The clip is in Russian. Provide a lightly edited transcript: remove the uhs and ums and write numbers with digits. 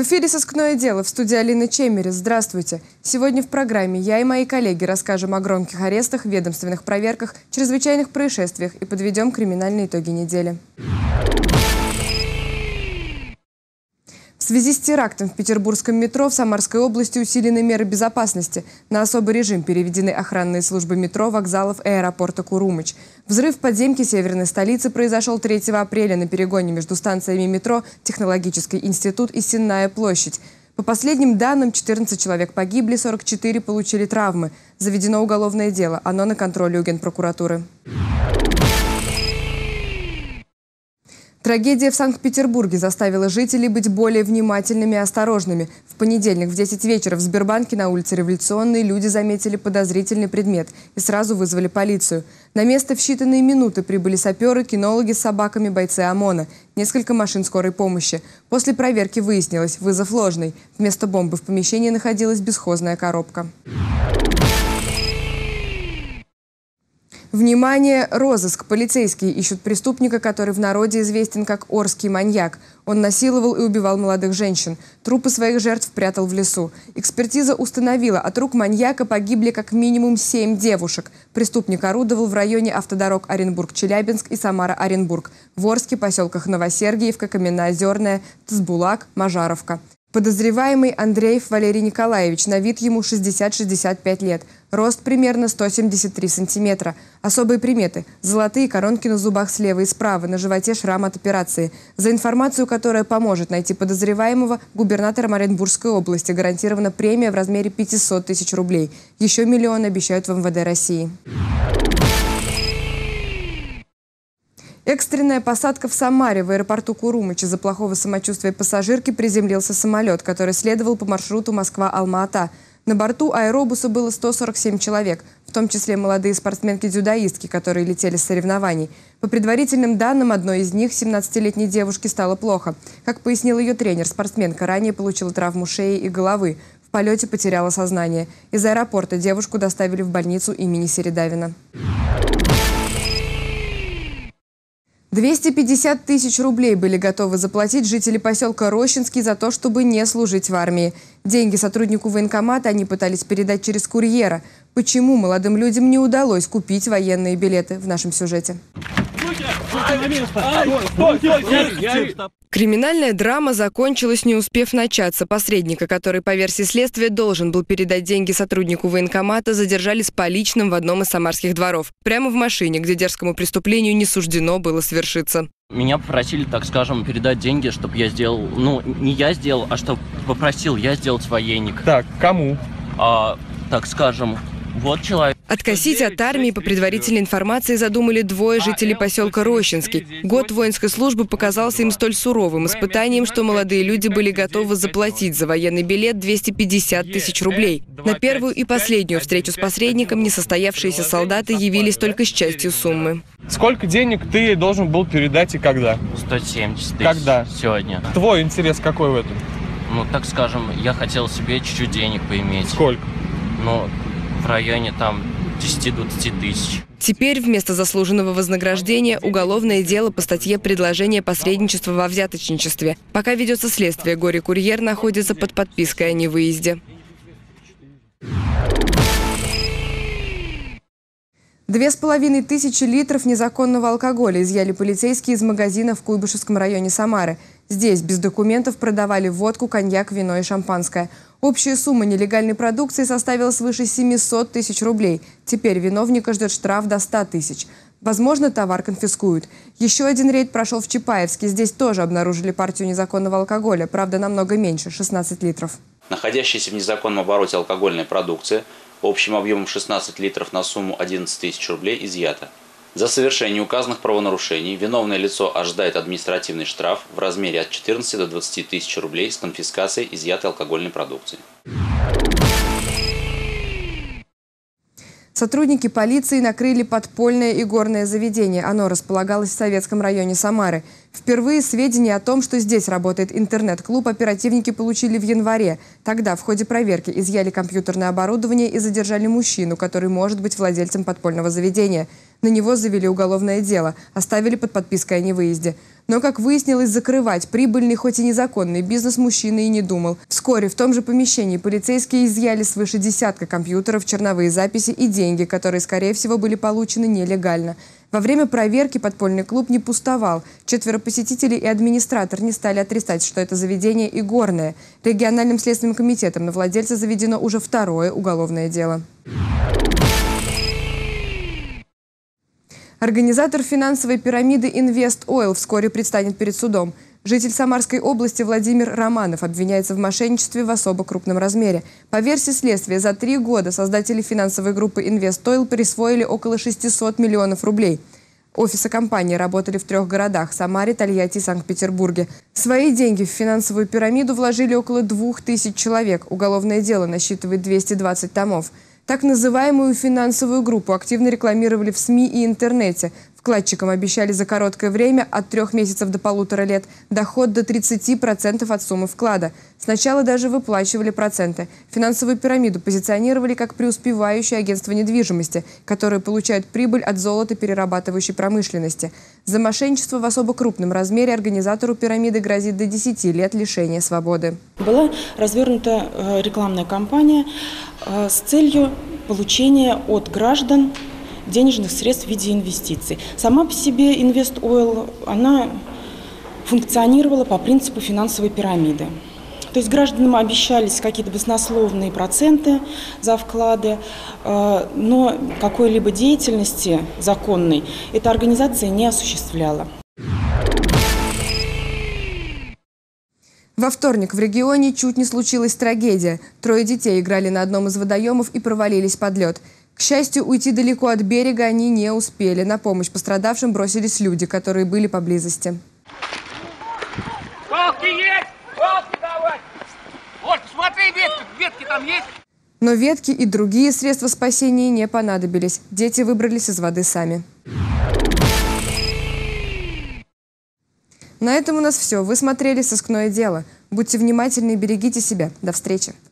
эфире «Сыскное дело», в студии Алина Чемерис. Здравствуйте. Сегодня в программе я и мои коллеги расскажем о громких арестах, ведомственных проверках, чрезвычайных происшествиях и подведем криминальные итоги недели. В связи с терактом в петербургском метро в Самарской области усилены меры безопасности. На особый режим переведены охранные службы метро, вокзалов и аэропорта Курумыч. Взрыв в подземке северной столицы произошел 3 апреля на перегоне между станциями метро «Технологический институт» и «Сенная площадь». По последним данным, 14 человек погибли, 44 получили травмы. Заведено уголовное дело. Оно на контроле у Генпрокуратуры. Трагедия в Санкт-Петербурге заставила жителей быть более внимательными и осторожными. В понедельник в 10 вечера в Сбербанке на улице Революционной люди заметили подозрительный предмет и сразу вызвали полицию. На место в считанные минуты прибыли саперы, кинологи с собаками, бойцы ОМОНа, несколько машин скорой помощи. После проверки выяснилось – вызов ложный. Вместо бомбы в помещении находилась бесхозная коробка. Внимание! Розыск. Полицейские ищут преступника, который в народе известен как Орский маньяк. Он насиловал и убивал молодых женщин. Трупы своих жертв прятал в лесу. Экспертиза установила, от рук маньяка погибли как минимум 7 девушек. Преступник орудовал в районе автодорог Оренбург-Челябинск и Самара-Оренбург. В Орске, поселках Новосергиевка, Каменноозерная, Тасбулак, Мажаровка. Подозреваемый Андреев Валерий Николаевич, на вид ему 60-65 лет. Рост примерно 173 сантиметра. Особые приметы – золотые коронки на зубах слева и справа, на животе шрам от операции. За информацию, которая поможет найти подозреваемого, губернатором Оренбургской области гарантирована премия в размере 500 тысяч рублей. Еще миллион обещают в МВД России. Экстренная посадка в Самаре. В аэропорту Курумыч из-за плохого самочувствия пассажирки приземлился самолет, который следовал по маршруту Москва-Алма-Ата. На борту аэробуса было 147 человек, в том числе молодые спортсменки-дзюдоистки, которые летели с соревнований. По предварительным данным, одной из них, 17-летней девушке, стало плохо. Как пояснил ее тренер, спортсменка ранее получила травму шеи и головы. В полете потеряла сознание. Из аэропорта девушку доставили в больницу имени Середавина. 250 тысяч рублей были готовы заплатить жители поселка Рощинский за то, чтобы не служить в армии. Деньги сотруднику военкомата они пытались передать через курьера. Почему молодым людям не удалось купить военные билеты, в нашем сюжете. Криминальная драма закончилась, не успев начаться. Посредника, который, по версии следствия, должен был передать деньги сотруднику военкомата, задержали с поличным в одном из самарских дворов. Прямо в машине, где дерзкому преступлению не суждено было свершиться. Меня попросили, так скажем, передать деньги, чтобы я сделал, не я сделал, а чтобы попросил я сделать военник. Так, кому? Так скажем, вот человек. Откосить от армии по предварительной информации задумали двое жителей поселка Рощинский. Год воинской службы показался им столь суровым испытанием, что молодые люди были готовы заплатить за военный билет 250 тысяч рублей. На первую и последнюю встречу с посредником несостоявшиеся солдаты явились только с частью суммы. Сколько денег ты должен был передать и когда? 170 тысяч. Когда? Сегодня. Твой интерес какой в этом? Так скажем, я хотел себе чуть-чуть денег поиметь. Сколько? В районе 10-20 тысяч. Теперь вместо заслуженного вознаграждения уголовное дело по статье «Предложение посредничества во взяточничестве». Пока ведется следствие, горе-курьер находится под подпиской о невыезде. 2500 литров незаконного алкоголя изъяли полицейские из магазина в Куйбышевском районе Самары. Здесь без документов продавали водку, коньяк, вино и шампанское. Общая сумма нелегальной продукции составила свыше 700 тысяч рублей. Теперь виновника ждет штраф до 100 тысяч. Возможно, товар конфискуют. Еще один рейд прошел в Чапаевске. Здесь тоже обнаружили партию незаконного алкоголя, правда, намного меньше – 16 литров. Находящаяся в незаконном обороте алкогольная продукция общим объемом 16 литров на сумму 11 тысяч рублей изъята. За совершение указанных правонарушений виновное лицо ожидает административный штраф в размере от 14 до 20 тысяч рублей с конфискацией изъятой алкогольной продукции. Сотрудники полиции накрыли подпольное игорное заведение. Оно располагалось в Советском районе Самары. Впервые сведения о том, что здесь работает интернет-клуб, оперативники получили в январе. Тогда в ходе проверки изъяли компьютерное оборудование и задержали мужчину, который может быть владельцем подпольного заведения. На него завели уголовное дело, оставили под подпиской о невыезде. Но, как выяснилось, закрывать прибыльный, хоть и незаконный бизнес мужчина и не думал. Вскоре в том же помещении полицейские изъяли свыше десятка компьютеров, черновые записи и деньги, которые, скорее всего, были получены нелегально. Во время проверки подпольный клуб не пустовал. 4 посетителей и администратор не стали отрицать, что это заведение игорное. Региональным следственным комитетом на владельца заведено уже 2-е уголовное дело. Организатор финансовой пирамиды «Инвест Ойл» вскоре предстанет перед судом. Житель Самарской области Владимир Романов обвиняется в мошенничестве в особо крупном размере. По версии следствия, за 3 года создатели финансовой группы «Инвест Ойл» присвоили около 600 миллионов рублей. Офисы компании работали в 3 городах – Самаре, Тольятти и Санкт-Петербурге. Свои деньги в финансовую пирамиду вложили около 2000 человек. Уголовное дело насчитывает 220 томов. Так называемую финансовую группу активно рекламировали в СМИ и интернете. Вкладчикам обещали за короткое время от 3 месяцев до 1,5 лет доход до 30% от суммы вклада. Сначала даже выплачивали проценты. Финансовую пирамиду позиционировали как преуспевающее агентство недвижимости, которое получает прибыль от золотоперерабатывающей промышленности. За мошенничество в особо крупном размере организатору пирамиды грозит до 10 лет лишения свободы. Была развернута рекламная кампания с целью получения от граждан денежных средств в виде инвестиций. Сама по себе «Инвест Ойл» она функционировала по принципу финансовой пирамиды. То есть гражданам обещались какие-то баснословные проценты за вклады, но какой-либо деятельности законной эта организация не осуществляла. Во вторник в регионе чуть не случилась трагедия. 3 детей играли на одном из водоемов и провалились под лед. К счастью, уйти далеко от берега они не успели. На помощь пострадавшим бросились люди, которые были поблизости. Палки есть! Палки давай! Вот, смотри, ветки там есть? Но ветки и другие средства спасения не понадобились. Дети выбрались из воды сами. На этом у нас все. Вы смотрели «Сыскное дело». Будьте внимательны и берегите себя. До встречи.